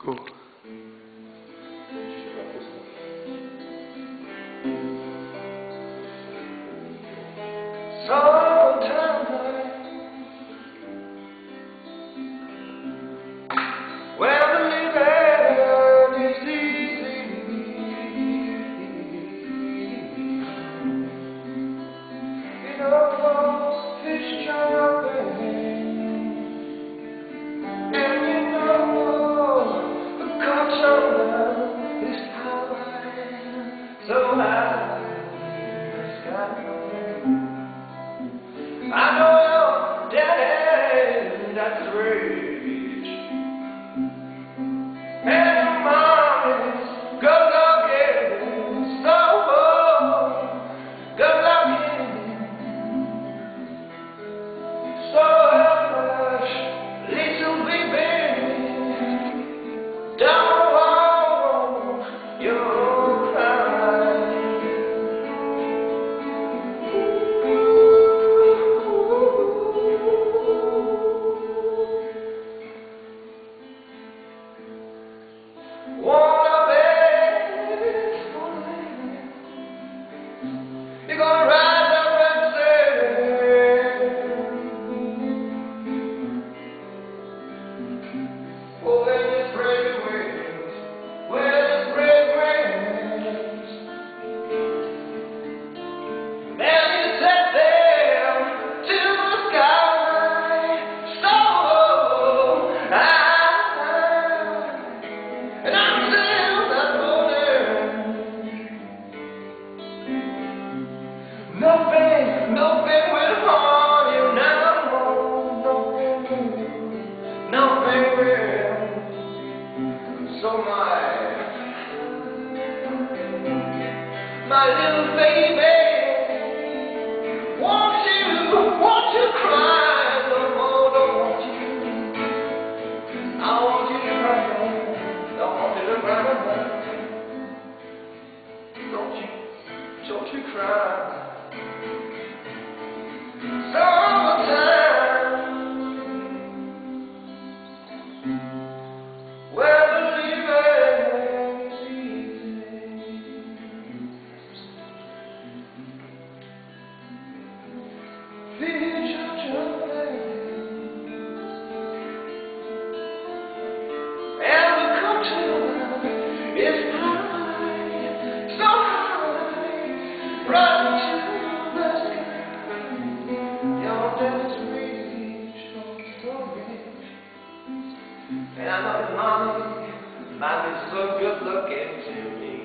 Go. Sometimes when the living is easy, you know, fish jumping, and you know, the controller is high, so high, the sky. I know your daddy, that's rich, and your mom is good-looking, so good-looking, so much, little baby, don't want your cry. You're gonna rise up and say, oh, when you spread your wings, when you spread your wings, then you set them to the sky, so high, and I'm still not morning. Nothing will harm you now. Nothing will. So my little baby, won't you cry no more? Don't want you. I want you to cry. Don't want you to cry no more. Don't you cry. Summertime, where the living is easy, future jumping, and the controller is high, so high, right to the sky. Your dad's rich, so rich, and I know mommy's so good looking to me.